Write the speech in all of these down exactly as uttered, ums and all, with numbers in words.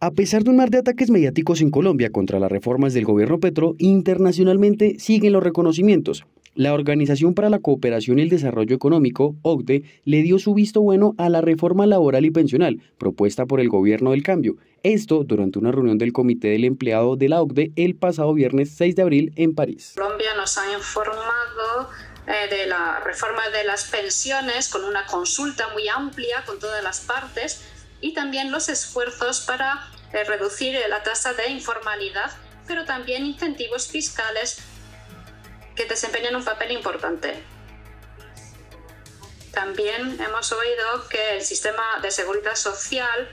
A pesar de un mar de ataques mediáticos en Colombia contra las reformas del gobierno Petro, internacionalmente siguen los reconocimientos. La Organización para la Cooperación y el Desarrollo Económico, O C D E, le dio su visto bueno a la reforma laboral y pensional propuesta por el gobierno del cambio. Esto durante una reunión del Comité del Empleado de la O C D E el pasado viernes seis de abril en París. Colombia nos ha informado eh, de la reforma de las pensiones con una consulta muy amplia con todas las partes y también los esfuerzos para eh, reducir la tasa de informalidad, pero también incentivos fiscales que desempeñan un papel importante. También hemos oído que el sistema de seguridad social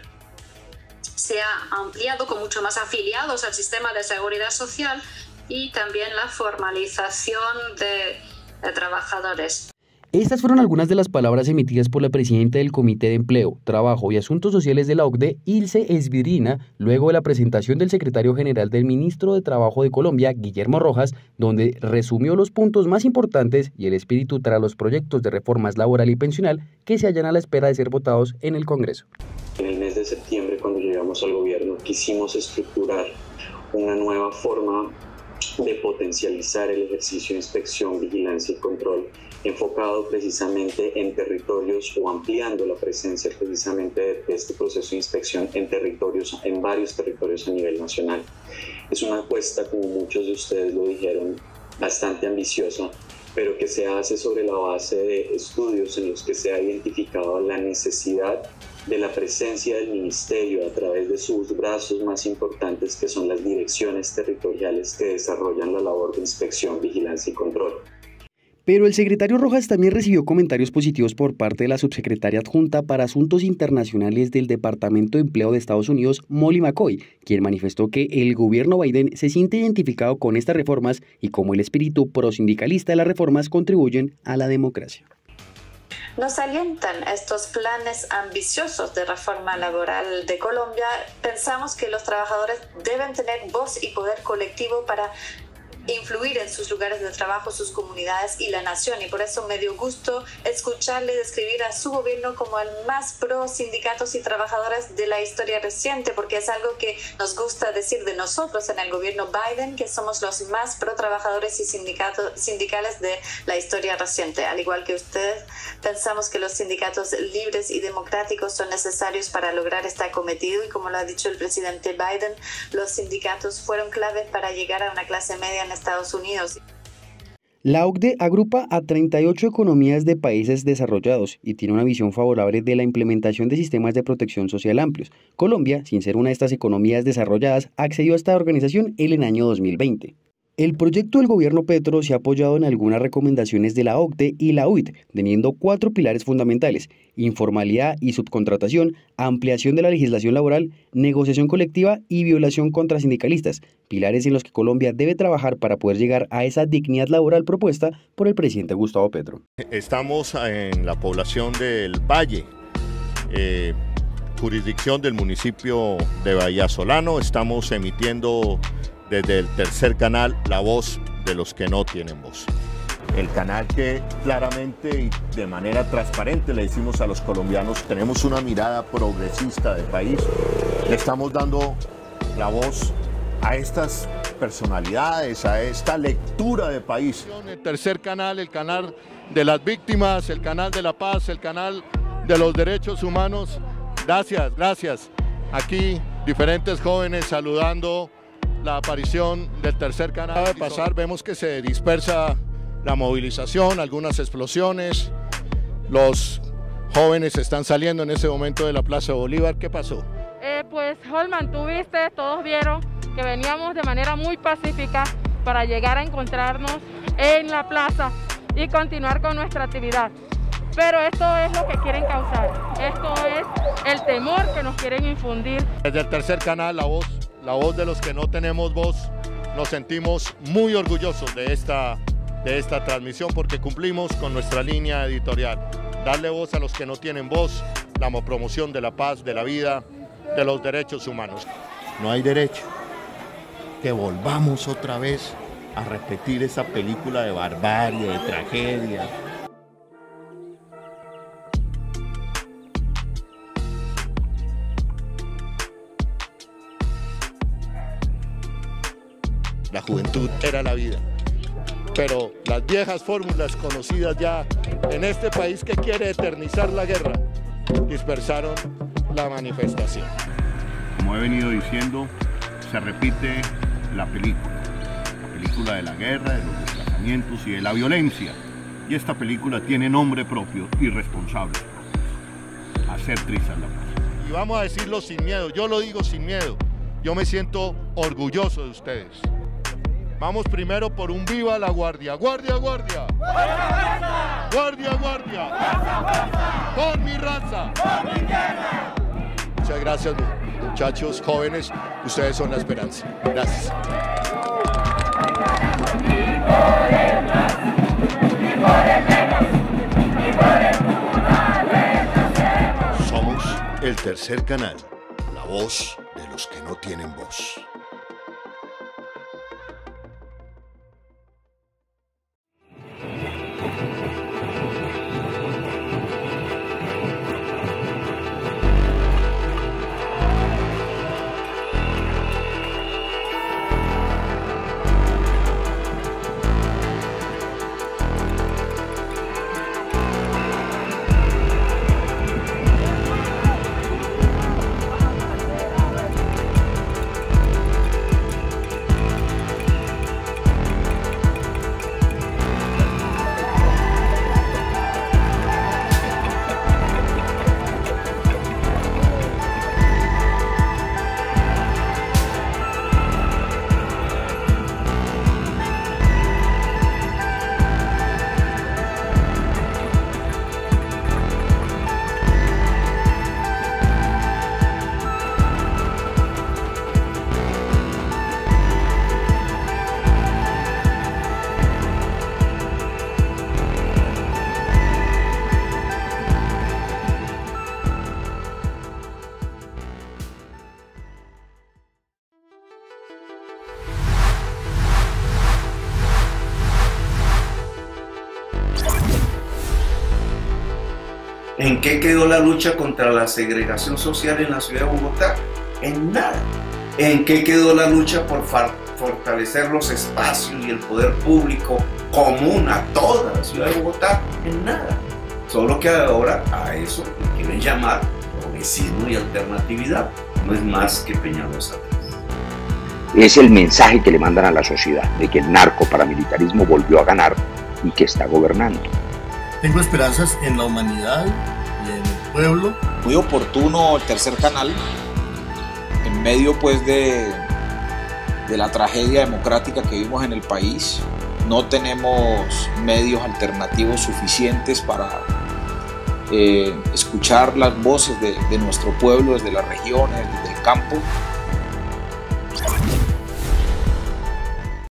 se ha ampliado con mucho más afiliados al sistema de seguridad social y también la formalización de, de trabajadores. Estas fueron algunas de las palabras emitidas por la presidenta del Comité de Empleo, Trabajo y Asuntos Sociales de la O C D E, Ilse Esbirina, luego de la presentación del secretario general del ministro de Trabajo de Colombia, Guillermo Rojas, donde resumió los puntos más importantes y el espíritu tras los proyectos de reformas laboral y pensional que se hallan a la espera de ser votados en el Congreso. En el mes de septiembre, cuando llegamos al gobierno, quisimos estructurar una nueva forma de potencializar el ejercicio de inspección, vigilancia y control, enfocado precisamente en territorios o ampliando la presencia precisamente de este proceso de inspección en territorios, en varios territorios a nivel nacional. Es una apuesta, como muchos de ustedes lo dijeron, bastante ambiciosa, pero que se hace sobre la base de estudios en los que se ha identificado la necesidad de la presencia del ministerio a través de sus brazos más importantes, que son las direcciones territoriales que desarrollan la labor de inspección, vigilancia y control. Pero el secretario Rojas también recibió comentarios positivos por parte de la subsecretaria adjunta para Asuntos Internacionales del Departamento de Empleo de Estados Unidos, Molly McCoy, quien manifestó que el gobierno Biden se siente identificado con estas reformas y como el espíritu prosindicalista de las reformas contribuyen a la democracia. Nos alientan estos planes ambiciosos de reforma laboral de Colombia. Pensamos que los trabajadores deben tener voz y poder colectivo para influir en sus lugares de trabajo, sus comunidades y la nación, y por eso me dio gusto escucharle describir a su gobierno como el más pro sindicatos y trabajadores de la historia reciente, porque es algo que nos gusta decir de nosotros en el gobierno Biden, que somos los más pro trabajadores y sindicatos sindicales de la historia reciente. Al igual que ustedes, pensamos que los sindicatos libres y democráticos son necesarios para lograr este cometido, y como lo ha dicho el presidente Biden, los sindicatos fueron claves para llegar a una clase media en Estados Unidos. La O C D E agrupa a treinta y ocho economías de países desarrollados y tiene una visión favorable de la implementación de sistemas de protección social amplios. Colombia, sin ser una de estas economías desarrolladas, accedió a esta organización en el año dos mil veinte. El proyecto del gobierno Petro se ha apoyado en algunas recomendaciones de la O C D E y la U I T, teniendo cuatro pilares fundamentales: informalidad y subcontratación, ampliación de la legislación laboral, negociación colectiva y violación contra sindicalistas, pilares en los que Colombia debe trabajar para poder llegar a esa dignidad laboral propuesta por el presidente Gustavo Petro. Estamos en la población del Valle, eh, jurisdicción del municipio de Bahía Solano. Estamos emitiendo desde el tercer canal, la voz de los que no tienen voz. El canal que claramente y de manera transparente le decimos a los colombianos, tenemos una mirada progresista del país, le estamos dando la voz a estas personalidades, a esta lectura de país. El tercer canal, el canal de las víctimas, el canal de la paz, el canal de los derechos humanos. Gracias, gracias. Aquí diferentes jóvenes saludando la aparición del tercer canal. Acaba de pasar, vemos que se dispersa la movilización, algunas explosiones, los jóvenes están saliendo en ese momento de la Plaza Bolívar. ¿Qué pasó? Eh, pues Holman, tú viste, todos vieron que veníamos de manera muy pacífica para llegar a encontrarnos en la plaza y continuar con nuestra actividad. Pero esto es lo que quieren causar, esto es el temor que nos quieren infundir. Desde el tercer canal, la voz La voz de los que no tenemos voz, nos sentimos muy orgullosos de esta, de esta transmisión porque cumplimos con nuestra línea editorial. Darle voz a los que no tienen voz, la promoción de la paz, de la vida, de los derechos humanos. No hay derecho que volvamos otra vez a repetir esa película de barbarie, de tragedia. la juventud era la vida. Pero las viejas fórmulas conocidas ya en este país que quiere eternizar la guerra, dispersaron la manifestación. Como he venido diciendo, se repite la película, la película de la guerra, de los desplazamientos y de la violencia. Y esta película tiene nombre propio y responsables propios: hacer trizas la paz. Y vamos a decirlo sin miedo, yo lo digo sin miedo, yo me siento orgulloso de ustedes. Vamos primero por un viva la guardia. ¡Guardia, guardia! ¡Guardia, guardia! ¡Guardia, guardia! ¡Por mi raza! ¡Por mi tierra! Muchas gracias, muchachos, jóvenes. Ustedes son la esperanza. Gracias. Somos el tercer canal, la voz de los que no tienen voz. ¿En qué quedó la lucha contra la segregación social en la ciudad de Bogotá? En nada. ¿En qué quedó la lucha por fortalecer los espacios y el poder público común a toda la ciudad de Bogotá? En nada. Solo que ahora a eso le quieren llamar progresismo y alternatividad. No es más que Peñalosa. Es el mensaje que le mandan a la sociedad de que el narcoparamilitarismo volvió a ganar y que está gobernando. Tengo esperanzas en la humanidad y en el pueblo. Muy oportuno el tercer canal, en medio pues de, de la tragedia democrática que vivimos en el país. No tenemos medios alternativos suficientes para eh, escuchar las voces de, de nuestro pueblo desde las regiones, desde el campo.